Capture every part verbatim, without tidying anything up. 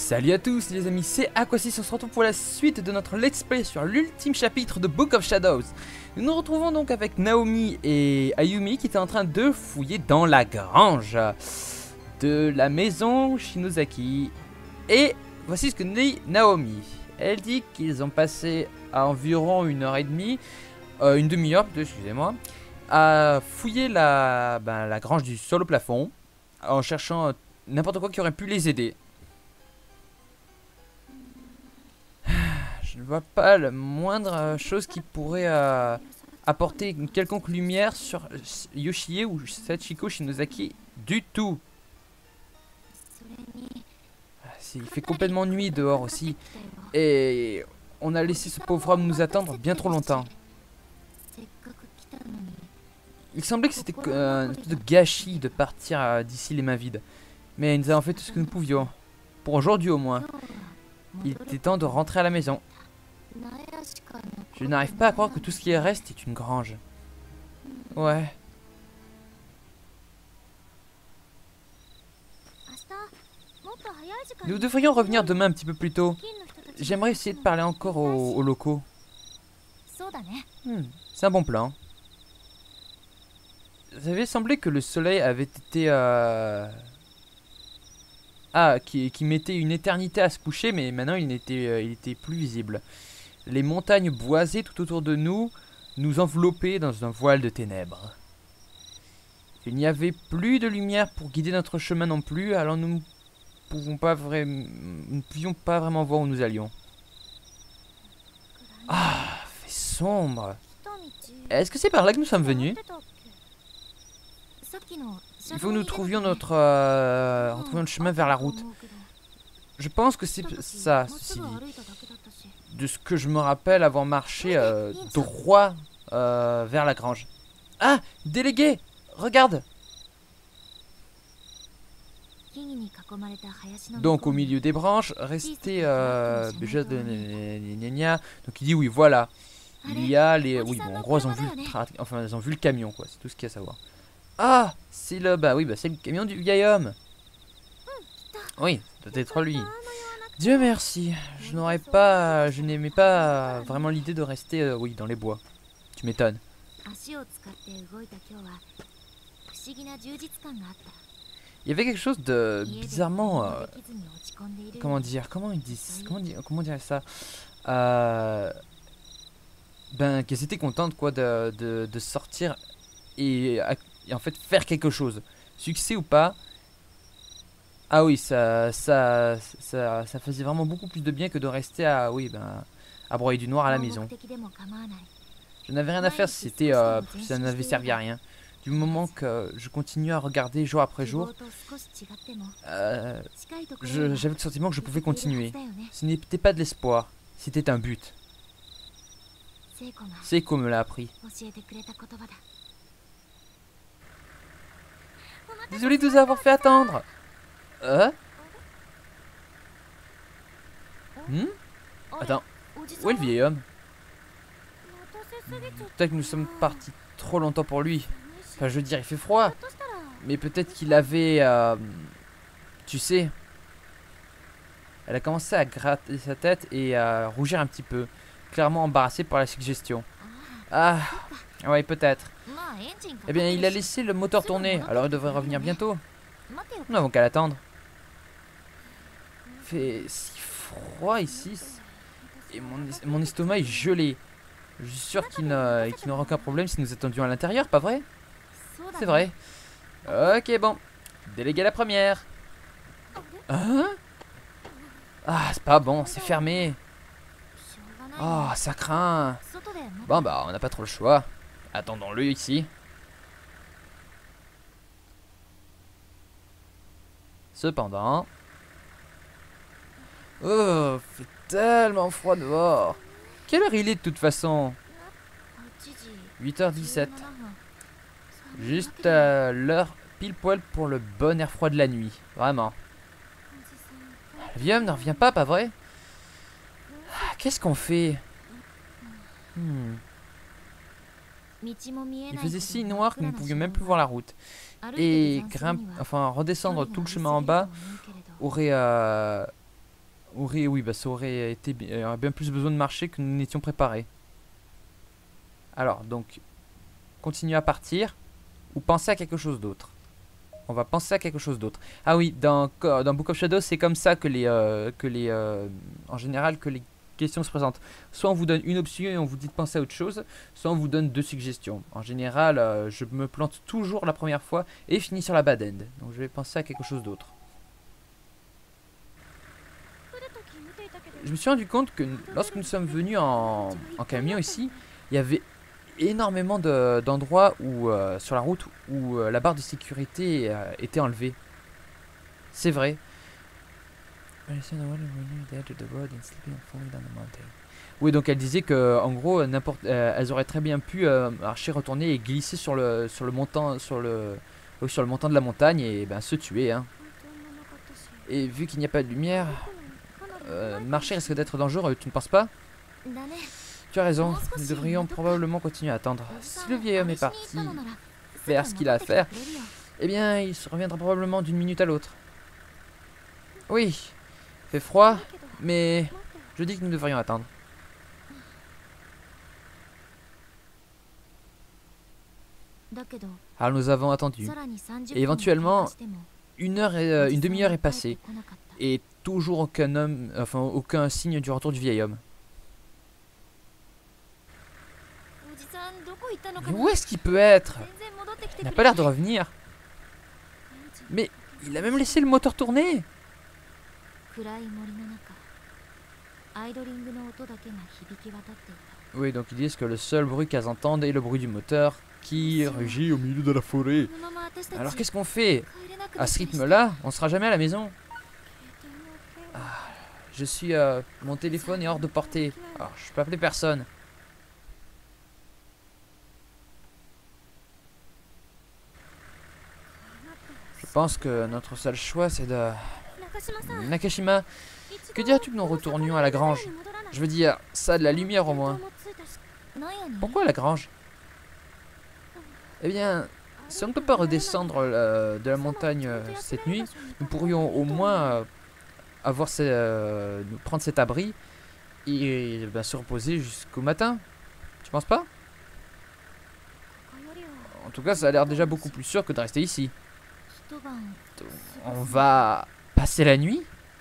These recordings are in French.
Salut à tous les amis, c'est Aquasis, on se retrouve pour la suite de notre let's play sur l'ultime chapitre de Book of Shadows. Nous nous retrouvons donc avec Naomi et Ayumi qui étaient en train de fouiller dans la grange de la maison Shinozaki. Et voici ce que nous dit Naomi. Elle dit qu'ils ont passé à environ une heure et demie, euh, une demi-heure plutôt, excusez-moi, à fouiller la, ben, la grange du sol au plafond en cherchant n'importe quoi qui aurait pu les aider. Je ne vois pas la moindre chose qui pourrait euh, apporter une quelconque lumière sur Yoshie ou Sachiko Shinozaki du tout. Il fait complètement nuit dehors aussi. Et on a laissé ce pauvre homme nous attendre bien trop longtemps. Il semblait que c'était euh, un espèce de gâchis de partir euh, d'ici les mains vides. Mais nous avons fait tout ce que nous pouvions. Pour aujourd'hui au moins. Il était temps de rentrer à la maison. Je n'arrive pas à croire que tout ce qui reste est une grange. Ouais. Nous devrions revenir demain un petit peu plus tôt. J'aimerais essayer de parler encore aux, aux locaux. Hmm, c'est un bon plan. Ça avait semblé que le soleil avait été... Euh... Ah, qui, qui mettait une éternité à se coucher, mais maintenant il n'était euh, il était plus visible. Les montagnes boisées tout autour de nous nous enveloppaient dans un voile de ténèbres. Il n'y avait plus de lumière pour guider notre chemin non plus, alors nous ne pouvons pas vraiment, nous ne pouvions pas vraiment voir où nous allions. Ah, fait sombre. Est-ce que c'est par là que nous sommes venus? Il faut que nous trouvions notre, euh, retrouvions le chemin vers la route. Je pense que c'est ça, ceci dit. De ce que je me rappelle avoir marché euh, droit euh, vers la grange. Ah, délégué, regarde. Donc au milieu des branches, resté euh, donc il dit oui, voilà. Il y a les, oui, bon, en gros ils ont vu, enfin ils ont vu le camion quoi. C'est tout ce qu'il y a à savoir. Ah, c'est le, bah oui, bah c'est le camion du vieil homme. Oui, peut-être lui. Dieu merci, je n'aurais pas, je n'aimais pas vraiment l'idée de rester, euh, oui, dans les bois. Tu m'étonnes. Il y avait quelque chose de bizarrement, euh, comment dire, comment ils disent, comment dire, comment dire ça, euh, ben qu'elles étaient contentes quoi de, de, de sortir et, et en fait faire quelque chose, succès ou pas. Ah oui, ça, ça, ça, ça faisait vraiment beaucoup plus de bien que de rester à, oui, ben, à broyer du noir à la maison. Je n'avais rien à faire si c'était, euh, ça n'avait servi à rien. Du moment que je continuais à regarder jour après jour, euh, j'avais le sentiment que je pouvais continuer. Ce n'était pas de l'espoir, c'était un but. Seiko me l'a appris. Désolé de vous avoir fait attendre. Euh hmm Attends, où est le vieil homme? Peut-être que nous sommes partis trop longtemps pour lui. Enfin, je veux dire, il fait froid. Mais peut-être qu'il avait... Euh, tu sais... Elle a commencé à gratter sa tête et à rougir un petit peu. Clairement embarrassée par la suggestion. Ah, ouais, peut-être. Eh bien, il a laissé le moteur tourner, alors il devrait revenir bientôt. Nous n'avons qu'à l'attendre. Il fait si froid ici. Et mon, mon estomac est gelé. Je suis sûr qu'il n'aura qu'il n'aura aucun problème si nous attendions à l'intérieur, pas vrai? C'est vrai. Ok, bon. Délégué la première. Hein? Ah, c'est pas bon, c'est fermé. Oh, ça craint. Bon, bah, on n'a pas trop le choix. Attendons-le ici. Cependant... Oh, fait tellement froid dehors. Quelle heure il est de toute façon? huit heures dix-sept. Juste euh, l'heure pile poil pour le bon air froid de la nuit. Vraiment. Le vieux homme ne revient pas, pas vrai? Qu'est-ce qu'on fait? hmm. Il faisait si noir que nous ne pouvions même plus voir la route. Et grimpe, enfin redescendre tout le chemin en bas aurait, euh, aurait, oui, bah ça aurait été bi- euh, bien plus besoin de marcher que nous n'étions préparés. Alors, donc, continuer à partir ou penser à quelque chose d'autre. On va penser à quelque chose d'autre. Ah oui, dans, co- dans Book of Shadows, c'est comme ça que les, euh, que les, euh, en général, que les questions se présentent. Soit on vous donne une option et on vous dit de penser à autre chose, soit on vous donne deux suggestions. En général, euh, je me plante toujours la première fois et finis sur la bad end. Donc je vais penser à quelque chose d'autre. Je me suis rendu compte que n- lorsque nous sommes venus en, en camion ici, il y avait énormément de- d'endroits où, euh, sur la route où euh, la barre de sécurité euh, était enlevée. C'est vrai. Oui, donc elle disait que en gros, n'importe, euh, elles auraient très bien pu euh, marcher, retourner et glisser sur le sur le montant sur le oui, sur le montant de la montagne et ben se tuer. Hein. Et vu qu'il n'y a pas de lumière, euh, marcher risque d'être dangereux. Tu ne penses pas? Tu as raison. Nous devrions probablement continuer à attendre. Si le vieil homme est parti faire ce qu'il a à faire, eh bien, il se reviendra probablement d'une minute à l'autre. Oui, il fait froid, mais je dis que nous devrions attendre. Alors nous avons attendu. Et éventuellement, une heure et, euh, une demi-heure est passée. Et toujours aucun homme, enfin aucun signe du retour du vieil homme. Mais où est-ce qu'il peut être? Il n'a pas l'air de revenir. Mais il a même laissé le moteur tourner. Oui, donc ils disent que le seul bruit qu'elles entendent est le bruit du moteur qui rugit au milieu de la forêt. Alors qu'est-ce qu'on fait? À ce rythme-là, on sera jamais à la maison. Ah, je suis... Euh, mon téléphone est hors de portée. Alors, je peux appeler personne. Je pense que notre seul choix, c'est de... Nakashima, que dirais-tu que nous retournions à la grange? Je veux dire, ça a de la lumière au moins. Pourquoi la grange? Eh bien, si on ne peut pas redescendre euh, de la montagne euh, cette nuit, nous pourrions au moins euh, avoir ces, euh, nous prendre cet abri et ben, se reposer jusqu'au matin. Tu penses pas? En tout cas, ça a l'air déjà beaucoup plus sûr que de rester ici. On va passer la nuit?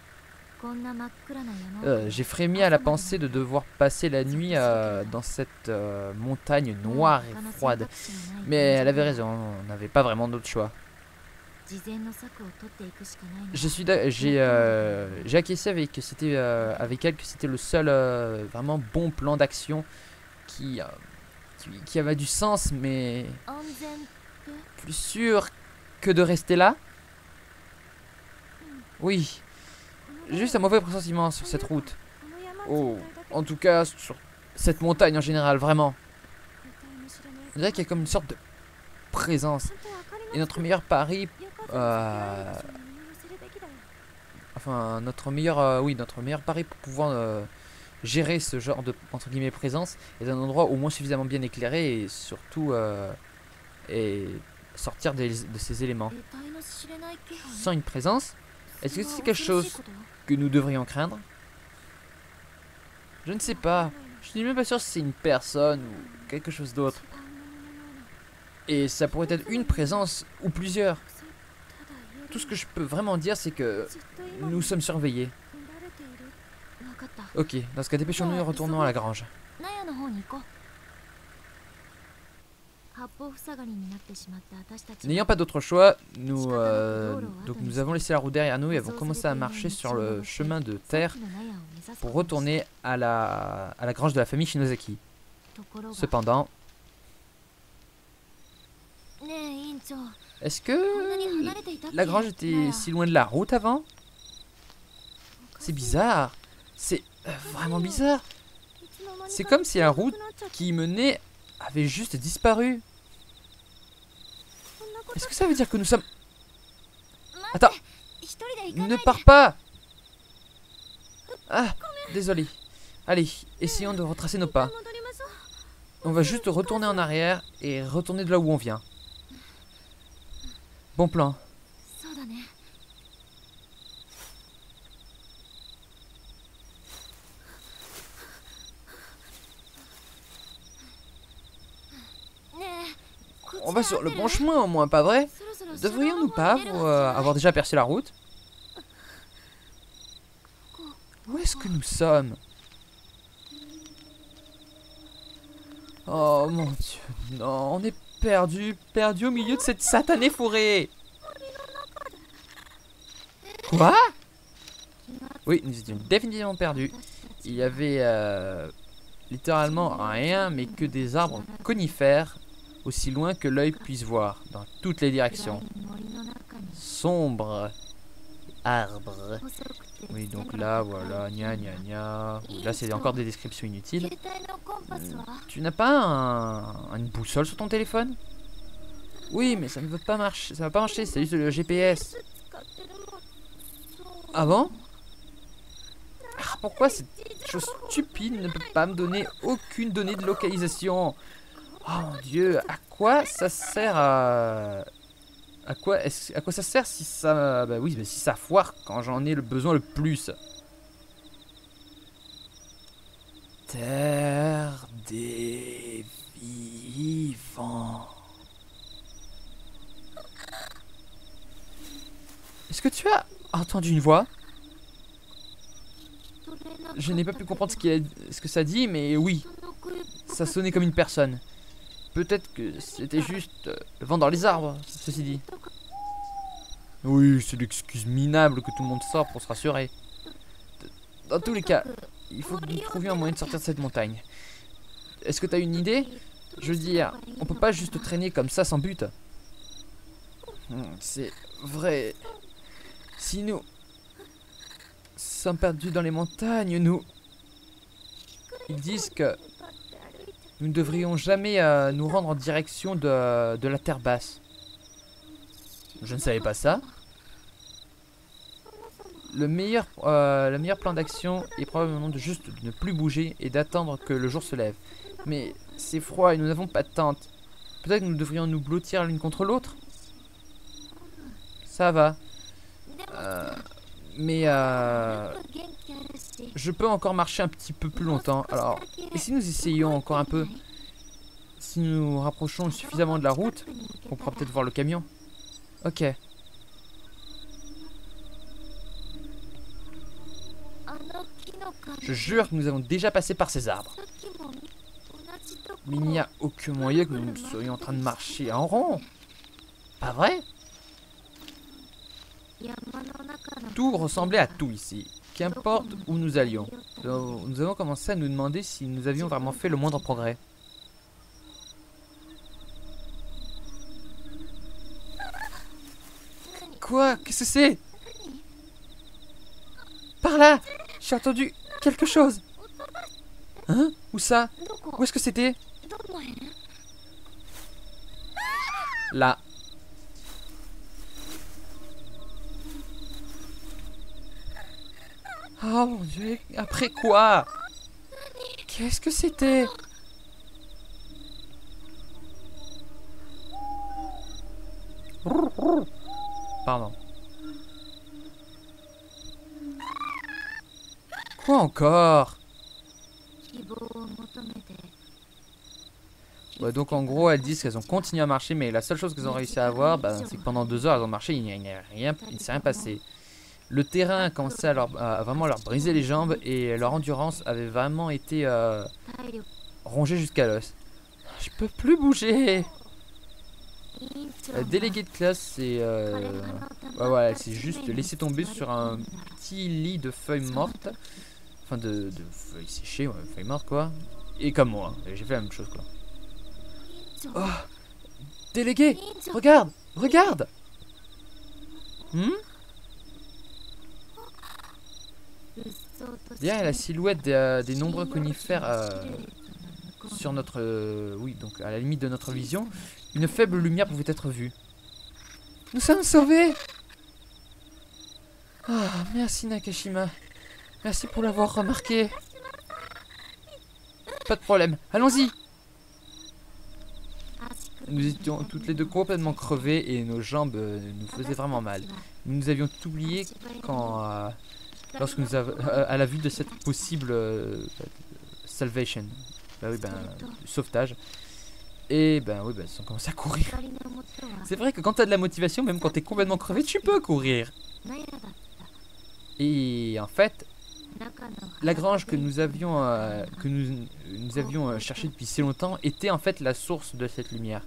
Euh, J'ai frémi à la pensée de devoir passer la nuit euh, dans cette euh, montagne noire et froide. Mais elle avait raison, on n'avait pas vraiment d'autre choix. Je suis j'ai euh, j'ai acquiescé avec c'était euh, avec elle que c'était le seul euh, vraiment bon plan d'action qui, euh, qui qui avait du sens, mais plus sûr que de rester là. Oui. Juste un mauvais pressentiment sur cette route. Oh, en tout cas sur cette montagne en général, vraiment. On dirait qu'il y a comme une sorte de présence. Et notre meilleur pari, euh, enfin notre meilleur, euh, oui, notre meilleur pari pour pouvoir euh, gérer ce genre de entre guillemets présence est un endroit au moins suffisamment bien éclairé et surtout euh, et sortir des, de ces éléments. Sans une présence, est-ce que c'est quelque chose que nous devrions craindre? Je ne sais pas. Je suis même pas sûr si c'est une personne ou quelque chose d'autre. Et ça pourrait être une présence ou plusieurs. Tout ce que je peux vraiment dire, c'est que nous sommes surveillés. Ok, dans ce cas, dépêchons-nous et retournons à la grange. N'ayant pas d'autre choix, nous, euh, donc nous avons laissé la route derrière nous et avons commencé à marcher sur le chemin de terre pour retourner à la, à la grange de la famille Shinozaki. Cependant, est-ce que la grange était si loin de la route avant? C'est bizarre. C'est vraiment bizarre. C'est comme si la route qui menait avait juste disparu. Est-ce que ça veut dire que nous sommes... Attends. Ne pars pas. Ah, désolé. Allez, essayons de retracer nos pas. On va juste retourner en arrière et retourner de là où on vient. Bon plan. on va sur le bon chemin au moins, pas vrai? Devrions-nous pas euh, avoir déjà percé la route? Où est-ce que nous sommes? Oh mon dieu, non, on est perdu, perdu au milieu de cette satanée forêt. Quoi? Oui, nous étions définitivement perdus. Il y avait euh, littéralement rien, mais que des arbres conifères, aussi loin que l'œil puisse voir, dans toutes les directions. Sombre arbre. Oui, donc là, voilà, gna gna gna. Là, c'est encore des descriptions inutiles. Tu n'as pas un, une boussole sur ton téléphone? Oui, mais ça ne veut pas marcher. Ça va pas marcher, c'est juste le G P S. Ah bon? Ah, pourquoi cette chose stupide ne peut pas me donner aucune donnée de localisation? Oh mon dieu, à quoi ça sert à... À quoi, est à quoi ça sert si ça... Bah oui, bah si ça foire quand j'en ai le besoin le plus. Terre des vivants. Est-ce que tu as entendu une voix? Je n'ai pas pu comprendre ce, qu'il a, ce que ça dit, mais oui, ça sonnait comme une personne. Peut-être que c'était juste le vent dans les arbres, ceci dit. Oui, c'est l'excuse minable que tout le monde sort pour se rassurer. Dans tous les cas, il faut que nous trouvions un moyen de sortir de cette montagne. Est-ce que tu as une idée? Je veux dire, on peut pas juste traîner comme ça sans but. C'est vrai. Si nous sommes perdus dans les montagnes, nous... Ils disent que nous ne devrions jamais euh, nous rendre en direction de, de la terre basse. Je ne savais pas ça. Le meilleur, euh, le meilleur plan d'action est probablement de juste de ne plus bouger et d'attendre que le jour se lève. Mais c'est froid et nous n'avons pas de tente. Peut-être que nous devrions nous blottir l'une contre l'autre. Ça va. Euh, mais euh, je peux encore marcher un petit peu plus longtemps. Alors, et si nous essayons encore un peu? Si nous nous rapprochons suffisamment de la route, on pourra peut-être voir le camion. Ok. Je jure que nous avons déjà passé par ces arbres. Mais il n'y a aucun moyen que nous soyons en train de marcher en rond. Pas vrai? Tout ressemblait à tout ici. Qu'importe où nous allions. Nous avons commencé à nous demander si nous avions vraiment fait le moindre progrès. Quoi? Qu'est-ce que c'est? Par là! J'ai entendu quelque chose. Hein? Où ça? Où est-ce que c'était? Là. Oh mon dieu, après quoi? Qu'est-ce que c'était? Pardon. Quoi encore? Ouais, donc en gros elles disent qu'elles ont continué à marcher, mais la seule chose qu'elles ont réussi à avoir, bah, c'est que pendant deux heures elles ont marché, il n'y a rien, il ne s'est rien passé. Le terrain a commencé à, leur, à vraiment leur briser les jambes et leur endurance avait vraiment été euh, rongée jusqu'à l'os. Je peux plus bouger. La déléguée de classe, c'est euh, ouais, ouais, c'est juste laisser tomber sur un petit lit de feuilles mortes, enfin de, de feuilles séchées, ouais, feuilles mortes quoi. Et comme moi, j'ai fait la même chose quoi. Oh, délégué, regarde, regarde. Hmm? Derrière la silhouette des, euh, des nombreux conifères euh, sur notre, euh, oui donc à la limite de notre vision, une faible lumière pouvait être vue. Nous sommes sauvés. Oh, merci Nakashima. Merci pour l'avoir remarqué. Pas de problème, allons-y. Nous étions toutes les deux complètement crevées et nos jambes euh, nous faisaient vraiment mal. Nous nous avions oublié quand, euh, lorsque nous avons, euh, à la vue de cette possible euh, salvation, bah oui, ben, sauvetage, Et ben oui, ben ils ont commencé à courir. C'est vrai que quand t'as de la motivation, même quand t'es complètement crevé, tu peux courir. Et en fait, la grange que nous avions, euh, que nous, nous avions euh, cherché depuis si longtemps était en fait la source de cette lumière.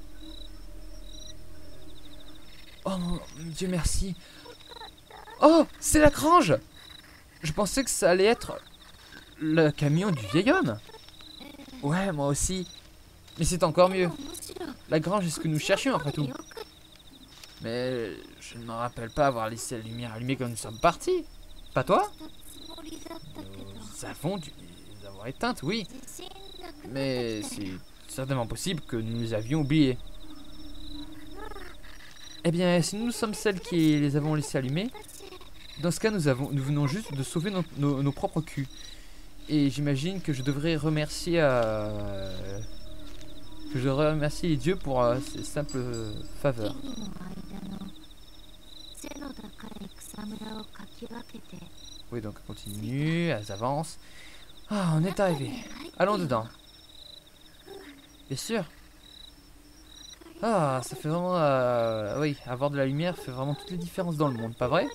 Oh mon Dieu merci. Oh, c'est la grange. Je pensais que ça allait être le camion du vieil homme. Ouais, moi aussi. Mais c'est encore mieux. La grange est ce que nous cherchions après tout. Mais je ne me rappelle pas avoir laissé la lumière allumée quand nous sommes partis. Pas toi? Nous avons dû les avoir éteintes, oui. Mais c'est certainement possible que nous les avions oubliées. Eh bien, si nous sommes celles qui les avons laissées allumées, dans ce cas, nous, avons, nous venons juste de sauver nos, nos, nos propres culs. Et j'imagine que je devrais remercier euh, que je devrais remercier les dieux pour euh, ces simples faveurs. Oui, donc on continue, elles avancent. Ah, on est arrivé. Allons dedans. Bien sûr. Ah, ça fait vraiment... Euh, oui, avoir de la lumière fait vraiment toutes les différences dans le monde, pas vrai?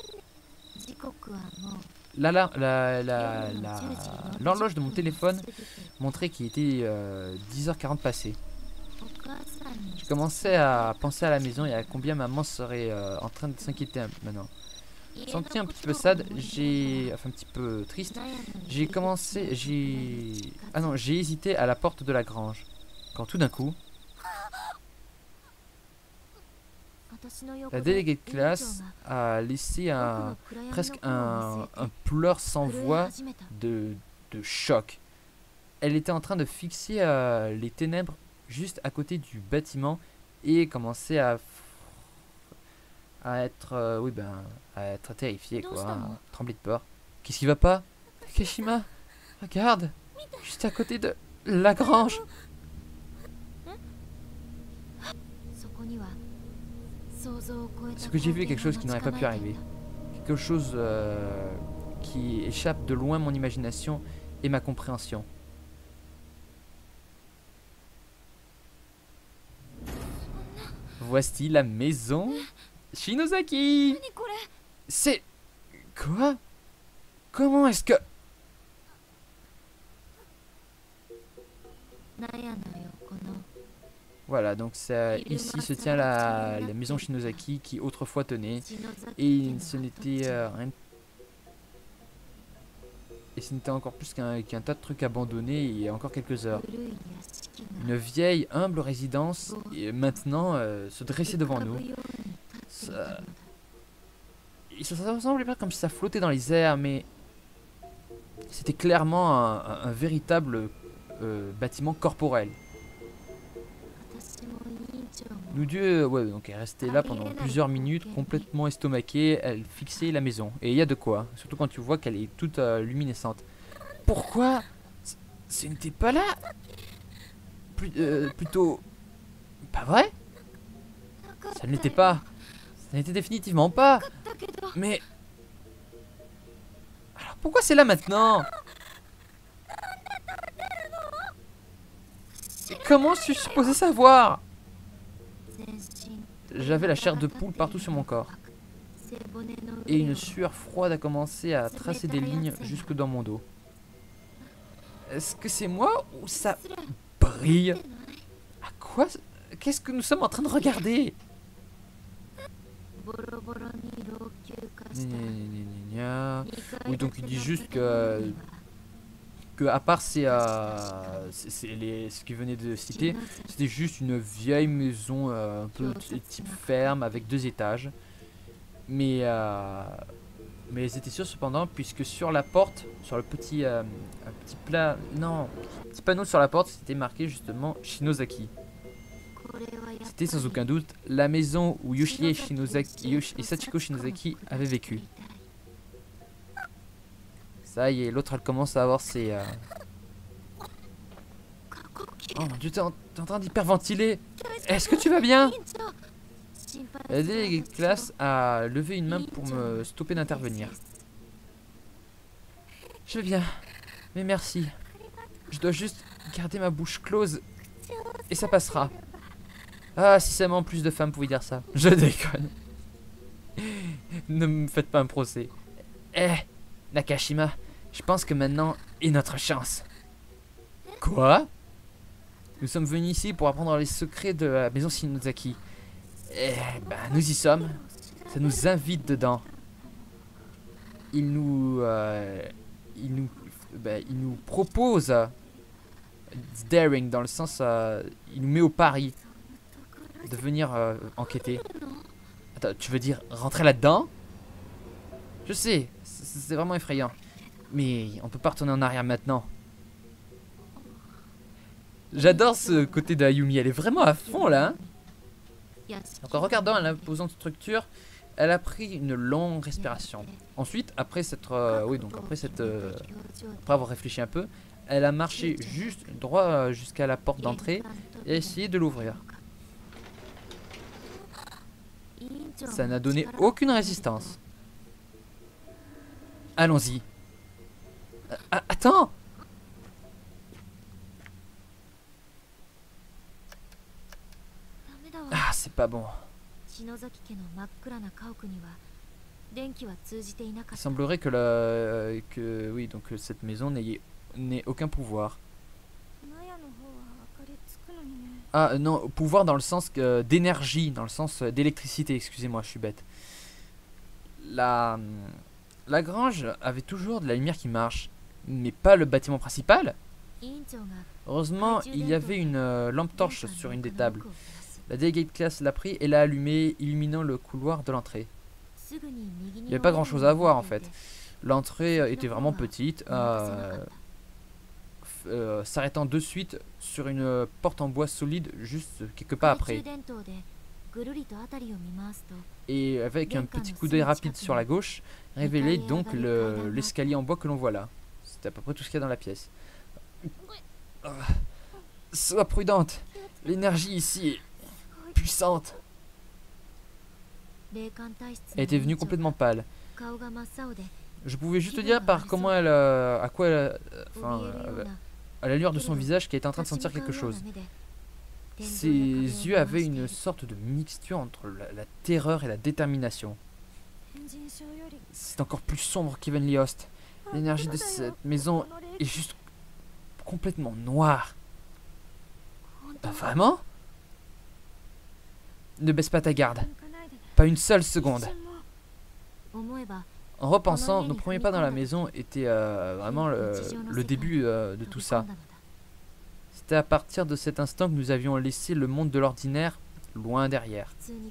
Là, là, la, la, la, l'horloge de mon téléphone montrait qu'il était euh, dix heures quarante passées. Je commençais à penser à la maison et à combien maman serait euh, en train de s'inquiéter maintenant. Senti un petit peu sad, j'ai... Enfin, un petit peu triste. J'ai commencé... J'ai... Ah non, j'ai hésité à la porte de la grange. Quand tout d'un coup... La déléguée de classe a laissé un... presque un, un pleur sans voix de, de choc. Elle était en train de fixer euh, les ténèbres juste à côté du bâtiment et commençait à... à être... Euh, oui, ben... à être terrifiée, quoi. À trembler de peur. Qu'est-ce qui va pas? Kashima, regarde, juste à côté de la grange. Ce que j'ai vu est quelque chose qui n'aurait pas pu arriver. Quelque chose euh, qui échappe de loin mon imagination et ma compréhension. Voici la maison Shinozaki. C'est... Quoi? Comment est-ce que... Voilà, donc ça, ici se tient la, la maison Shinozaki qui autrefois tenait. Et ce n'était euh, rien... Et ce n'était encore plus qu'un qu'un tas de trucs abandonnés il y a encore quelques heures. Une vieille, humble résidence et maintenant euh, se dressait devant nous. Ça... Ça, ça semblait pas comme si ça flottait dans les airs, mais c'était clairement un, un, un véritable euh, bâtiment corporel. Nous deux, ouais, donc elle restait là pendant plusieurs minutes, complètement estomaquée, elle fixait la maison. Et il y a de quoi, surtout quand tu vois qu'elle est toute euh, luminescente. Pourquoi ce n'était pas là? Plus, euh, Plutôt... Pas vrai? Ça ne l'était pas. Ça n'était définitivement pas. Mais... Alors pourquoi c'est là maintenant? Et comment suis-je supposé savoir? J'avais la chair de poule partout sur mon corps. Et une sueur froide a commencé à tracer des lignes jusque dans mon dos. Est-ce que c'est moi ou ça brille? À quoi? Qu'est-ce que nous sommes en train de regarder? Oui, donc il dit juste que... que à part ces, euh, les, ce qu'il venait de citer, c'était juste une vieille maison euh, un peu type ferme avec deux étages. Mais, euh, mais c'était sûr cependant, puisque sur la porte, sur le petit, euh, un petit plat, non, petit panneau sur la porte, c'était marqué justement Shinozaki. C'était sans aucun doute la maison où Yoshie Shinozaki, Yoshi et Sachiko Shinozaki avaient vécu. Ça y est, l'autre elle commence à avoir ses... Euh... Oh mon dieu, t'es en, en train d'hyperventiler. Est-ce que tu vas bien? La déléguée de classe a levé une main pour me stopper d'intervenir. Je vais bien, mais merci. Je dois juste garder ma bouche close et ça passera. Ah, si seulement plus de femmes pouvaient dire ça. Je déconne. Ne me faites pas un procès. Eh, Nakashima, je pense que maintenant est notre chance. Quoi? Nous sommes venus ici pour apprendre les secrets de la maison Shinozaki. Eh ben, nous y sommes. Ça nous invite dedans. Il nous... Euh, il nous... Ben, il nous propose... Euh, daring, dans le sens... Euh, il nous met au pari de venir euh, enquêter. Attends, tu veux dire rentrer là-dedans? Je sais, c'est vraiment effrayant. Mais on peut pas retourner en arrière maintenant. J'adore ce côté de Ayumi, elle est vraiment à fond là. Hein. Donc en regardant l'imposante structure, elle a pris une longue respiration. Ensuite, après cette, euh, oui donc après cette, euh, après avoir réfléchi un peu, elle a marché juste droit jusqu'à la porte d'entrée et a essayé de l'ouvrir. Ça n'a donné aucune résistance. Allons-y. Euh, attends. Ah, c'est pas bon. Il semblerait que la... que... oui, donc cette maison n'ait aucun pouvoir. Ah non, pouvoir dans le sens euh, d'énergie, dans le sens euh, d'électricité, excusez-moi, je suis bête. La... la grange avait toujours de la lumière qui marche, mais pas le bâtiment principal. Heureusement, il y avait une euh, lampe torche sur une des tables. La déléguée de classe l'a pris et l'a allumée, illuminant le couloir de l'entrée. Il n'y avait pas grand chose à voir en fait. L'entrée était vraiment petite, euh, euh, s'arrêtant de suite sur une porte en bois solide juste quelques pas après. Et avec un petit coup d'œil rapide sur la gauche, révélait donc l'escalier en bois que l'on voit là. C'était à peu près tout ce qu'il y a dans la pièce. Sois prudente, l'énergie ici est puissante. Elle était venue complètement pâle. Je pouvais juste te dire par comment elle, euh, à quoi elle, euh, enfin, euh, à la lueur de son visage qu'elle était en train de sentir quelque chose. Ses yeux avaient une sorte de mixture entre la, la terreur et la détermination. C'est encore plus sombre qu'Evenly Host. L'énergie de cette maison est juste complètement noire. Bah, vraiment? Ne baisse pas ta garde. Pas une seule seconde. En repensant, nos premiers pas dans la maison étaient euh, vraiment le, le début euh, de tout ça. C'était à partir de cet instant que nous avions laissé le monde de l'ordinaire loin derrière.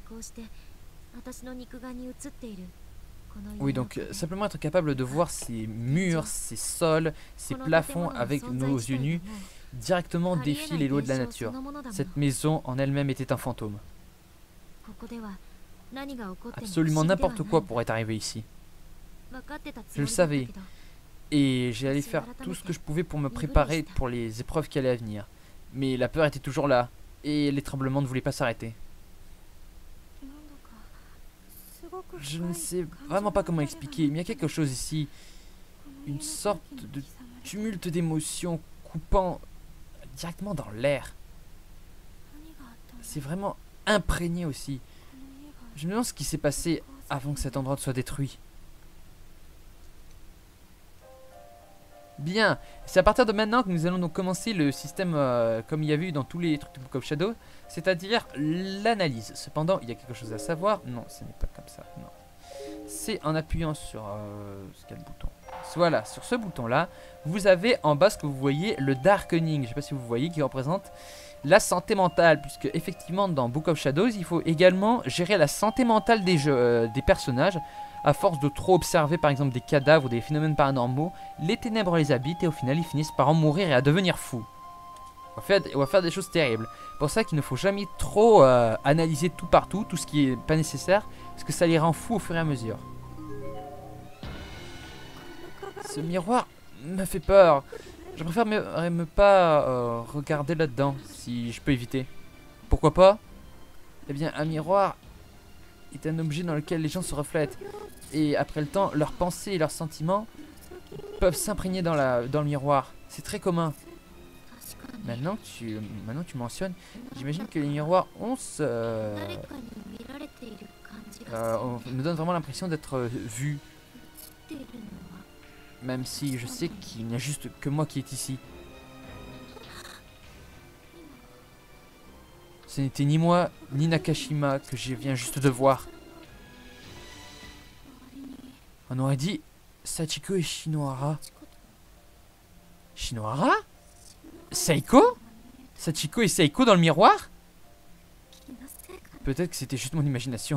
Oui, donc euh, simplement être capable de voir ces murs, ces sols, ces plafonds avec nos yeux nus directement défie les lois de la nature. Cette maison en elle-même était un fantôme. Absolument n'importe quoi pourrait arriver ici. Je le savais. Et j'allais faire tout ce que je pouvais pour me préparer pour les épreuves qui allaient à venir. Mais la peur était toujours là. Et les tremblements ne voulaient pas s'arrêter. Je ne sais vraiment pas comment expliquer, mais il y a quelque chose ici. Une sorte de tumulte d'émotions coupant directement dans l'air. C'est vraiment imprégné aussi. Je me demande ce qui s'est passé avant que cet endroit soit détruit. Bien, c'est à partir de maintenant que nous allons donc commencer le système euh, comme il y avait eu dans tous les trucs de Book of Shadow, c'est-à-dire l'analyse. Cependant, il y a quelque chose à savoir. Non, ce n'est pas comme ça. Non. C'est en appuyant sur euh, quel bouton. Voilà, sur ce bouton-là, vous avez en bas ce que vous voyez, le Darkening. Je ne sais pas si vous voyez, qui représente la santé mentale, puisque effectivement dans Book of Shadows, il faut également gérer la santé mentale des, jeux, euh, des personnages. À force de trop observer par exemple des cadavres ou des phénomènes paranormaux, les ténèbres les habitent et au final ils finissent par en mourir et à devenir fous. On va faire, on va faire des choses terribles. C'est pour ça qu'il ne faut jamais trop euh, analyser tout partout, tout ce qui n'est pas nécessaire, parce que ça les rend fous au fur et à mesure. Ce miroir me fait peur. Je préfère me, me pas euh, regarder là-dedans, si je peux éviter. Pourquoi pas? Eh bien, un miroir est un objet dans lequel les gens se reflètent. Et après le temps, leurs pensées et leurs sentiments peuvent s'imprégner dans, la, dans le miroir. C'est très commun. Maintenant que tu, maintenant que tu mentionnes, j'imagine que les miroirs ont ce, euh, euh, on me donne vraiment l'impression d'être euh, vu. Même si je sais qu'il n'y a juste que moi qui est ici. Ce n'était ni moi, ni Nakashima que je viens juste de voir. On aurait dit Sachiko et Shinohara. Shinohara? Seiko? Sachiko et Seiko dans le miroir? Peut-être que c'était juste mon imagination.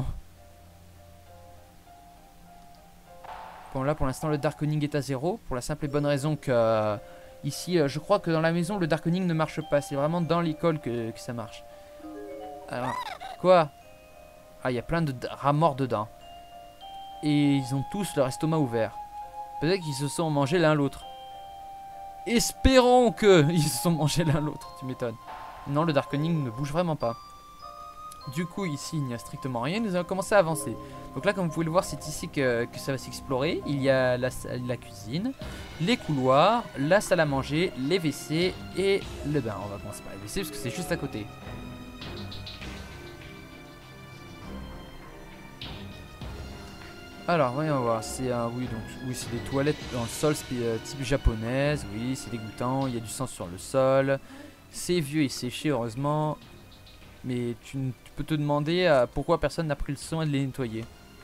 Bon, là pour l'instant le Darkening est à zéro. Pour la simple et bonne raison que euh, ici, euh, je crois que dans la maison le Darkening ne marche pas. C'est vraiment dans l'école que, que ça marche. Alors, quoi? Ah, il y a plein de rats morts dedans. Et ils ont tous leur estomac ouvert. Peut-être qu'ils se sont mangés l'un l'autre. Espérons qu'ils se sont mangés l'un l'autre, tu m'étonnes. Non, le Darkening ne bouge vraiment pas. Du coup, ici, il n'y a strictement rien. Nous allons commencer à avancer. Donc là, comme vous pouvez le voir, c'est ici que, que ça va s'explorer. Il y a la, la cuisine, les couloirs, la salle à manger, les W C et le bain. On va commencer par les W C parce que c'est juste à côté. Alors, voyons voir. C'est un, oui, donc, oui, c'est des toilettes dans le sol euh, type japonaise. Oui, c'est dégoûtant. Il y a du sang sur le sol. C'est vieux et séché, heureusement. Mais tu, tu peux te demander euh, pourquoi personne n'a pris le soin de les nettoyer.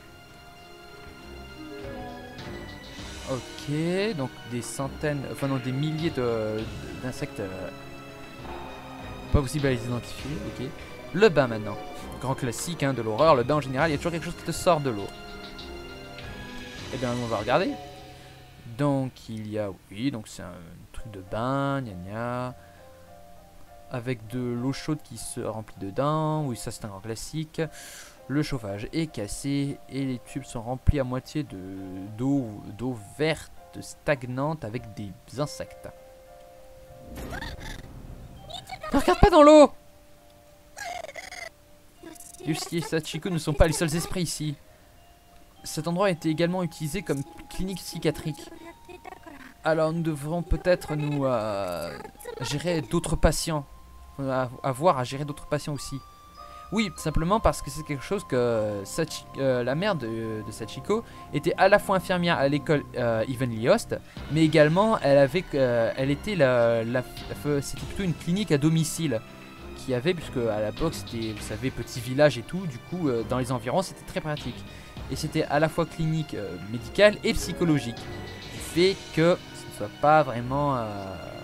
Ok, donc des centaines, enfin non, des milliers d'insectes. De, euh, pas possible à les identifier, ok. Le bain maintenant. Grand classique hein, de l'horreur, le bain en général, il y a toujours quelque chose qui te sort de l'eau. Et bien on va regarder. Donc il y a, oui, donc c'est un truc de bain, gna gna. Avec de l'eau chaude qui se remplit dedans. Oui, ça c'est un grand classique. Le chauffage est cassé et les tubes sont remplis à moitié de d'eau d'eau verte stagnante avec des insectes. Ne regarde pas dans l'eau. Yoshi et Sachiko ne sont pas les seuls esprits ici. Cet endroit a été également utilisé comme clinique psychiatrique. Alors nous devrons peut-être nous euh, gérer d'autres patients. Avoir à gérer d'autres patients aussi. Oui, simplement parce que c'est quelque chose que Sachi, euh, la mère de, de Sachiko était à la fois infirmière à l'école euh, Evenly Host, mais également elle avait, euh, elle était la, la, la c'était plutôt une clinique à domicile qui avait, puisque à l'époque c'était, vous savez, petit village et tout, du coup euh, dans les environs c'était très pratique. Et c'était à la fois clinique euh, médicale et psychologique, du fait que ce ne soit pas vraiment euh,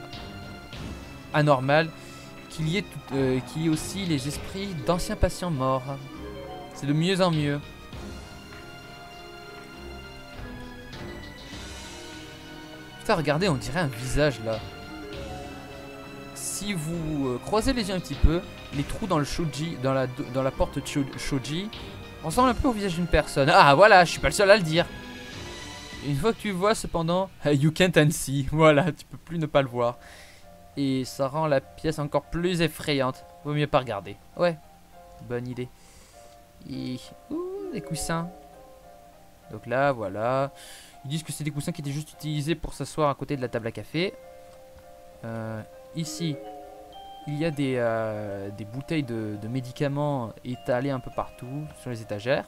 anormal qu'il y ait tout, euh, qu'il y ait aussi les esprits d'anciens patients morts. C'est de mieux en mieux. Putain, regardez, on dirait un visage là. Si vous euh, croisez les yeux un petit peu, les trous dans le shoji, dans la, dans la porte shoji, ressemblent un peu au visage d'une personne. Ah voilà, je suis pas le seul à le dire. Une fois que tu le vois, cependant, you can't unsee. Voilà, tu peux plus ne pas le voir. Et ça rend la pièce encore plus effrayante. Vaut mieux pas regarder. Ouais, bonne idée. Et... ouh, des coussins. Donc là, voilà. Ils disent que c'est des coussins qui étaient juste utilisés pour s'asseoir à côté de la table à café. Euh, ici, il y a des, euh, des bouteilles de, de médicaments étalées un peu partout sur les étagères.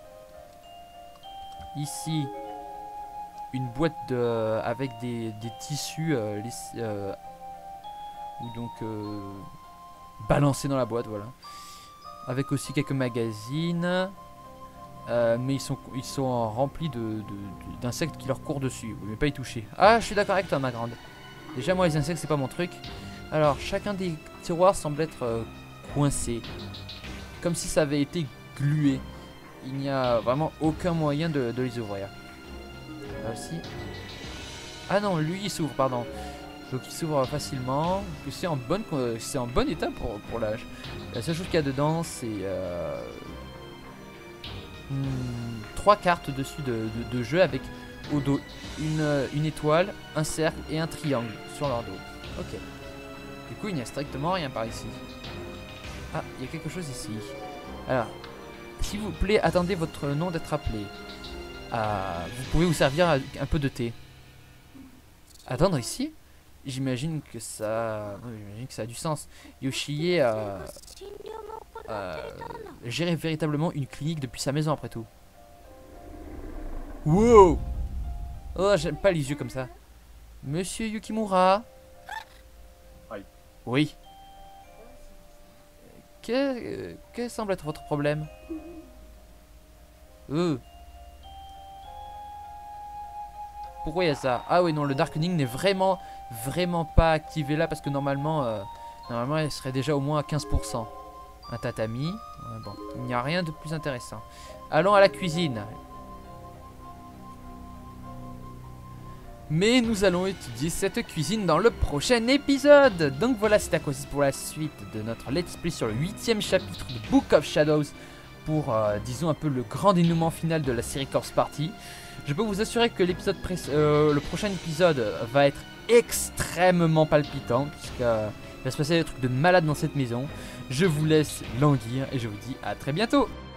Ici, une boîte de, avec des, des tissus euh, les, euh, ou donc euh, balancés dans la boîte, voilà. Avec aussi quelques magazines, euh, mais ils sont, ils sont remplis d'insectes de, de, qui leur courent dessus. Vous ne pouvez pas y toucher. Ah, je suis d'accord avec toi, ma grande. Déjà, moi, les insectes, c'est pas mon truc. Alors, chacun des tiroirs semble être euh, coincé, comme si ça avait été glué. Il n'y a vraiment aucun moyen de, de les ouvrir. Là aussi. Ah non, lui, il s'ouvre, pardon. Donc il s'ouvre facilement. C'est en, bonne, c'est en bon état pour, pour l'âge. La seule chose qu'il y a dedans, c'est euh, hmm, trois cartes dessus de, de, de jeu avec au dos une, une étoile, un cercle et un triangle sur leur dos. Ok. Du coup, il n'y a strictement rien par ici. Ah, il y a quelque chose ici. Alors, s'il vous plaît, attendez votre nom d'être appelé. Ah, vous pouvez vous servir un peu de thé. Attendre ici? j'imagine que ça... oui, j'imagine que ça a du sens. Yoshie euh, euh, gérait véritablement une clinique depuis sa maison après tout. Wow! Oh, j'aime pas les yeux comme ça. Monsieur Yukimura? Aïe. Oui. Que, que semble être votre problème? Euh. Pourquoi il y a ça? Ah oui, non, le Darkening n'est vraiment, vraiment pas activé là parce que normalement, euh, normalement, il serait déjà au moins à quinze pour cent. Un tatami. Ouais, bon, il n'y a rien de plus intéressant. Allons à la cuisine. Mais nous allons étudier cette cuisine dans le prochain épisode. Donc voilà, c'est à quoi c'est pour la suite de notre let's play sur le huitième chapitre de Book of Shadows. Pour, euh, disons, un peu le grand dénouement final de la série Corpse Party. Je peux vous assurer que l'épisode euh, le prochain épisode va être extrêmement palpitant. Puisqu'il euh, va se passer des trucs de malade dans cette maison. Je vous laisse languir et je vous dis à très bientôt.